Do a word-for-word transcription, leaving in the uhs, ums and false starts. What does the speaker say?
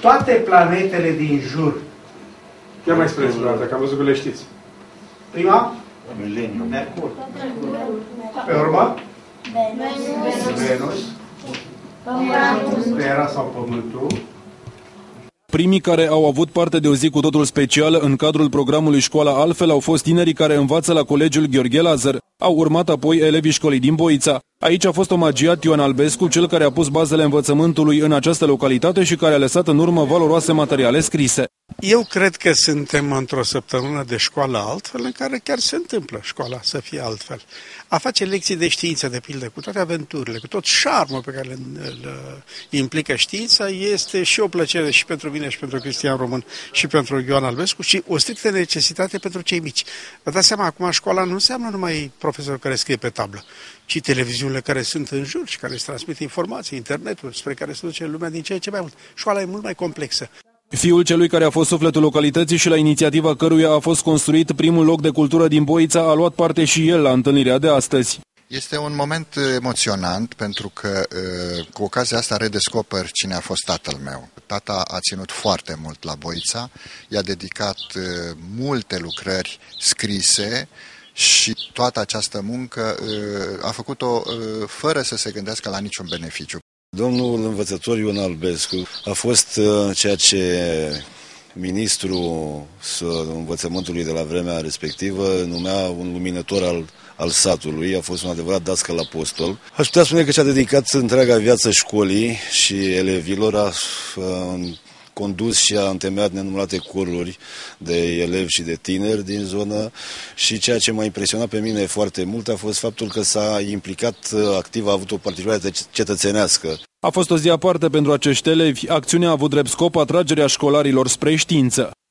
toate planetele din jur. Ia mai spuneți, brate, că am văzut că le știți. Prima? Mileniu. Mercur. Pe urmă? Venus. Terra sau Pământul. Primii care au avut parte de o zi cu totul specială în cadrul programului Școala Altfel au fost tinerii care învață la Colegiul Gheorghe Lazar. Au urmat apoi elevii școlii din Boița. Aici a fost omagiat Ioan Albescu, cel care a pus bazele învățământului în această localitate și care a lăsat în urmă valoroase materiale scrise. Eu cred că suntem într-o săptămână de școală altfel, în care chiar se întâmplă școala să fie altfel. A face lecții de știință, de pildă, cu toate aventurile, cu tot șarmul pe care îl implică știința, este și o plăcere și pentru mine și pentru Cristian Român și pentru Ioan Albescu și o strictă necesitate pentru cei mici. Vă dați seama, acum școala nu înseamnă numai profesorul care scrie pe tablă, ci televiziunile care sunt în jur și care îți transmit informații, internetul, spre care se duce lumea din ce în ce mai mult. Școala e mult mai complexă. Fiul celui care a fost sufletul localității și la inițiativa căruia a fost construit primul loc de cultură din Boița a luat parte și el la întâlnirea de astăzi. Este un moment emoționant pentru că cu ocazia asta redescoper cine a fost tatăl meu. Tata a ținut foarte mult la Boița, i-a dedicat multe lucrări scrise și toată această muncă a făcut-o fără să se gândească la niciun beneficiu. Domnul învățător Ioan Albescu a fost ceea ce ministrul învățământului de la vremea respectivă numea un luminător al, al satului, a fost un adevărat dascăl apostol. Aș putea spune că și-a dedicat întreaga viață școlii și elevilor, a, a condus și a întemeiat nenumărate coruri de elevi și de tineri din zonă și ceea ce m-a impresionat pe mine foarte mult a fost faptul că s-a implicat activ, a avut o participare cetățenească. A fost o zi aparte pentru acești elevi. Acțiunea a avut drept scop atragerea școlarilor spre știință.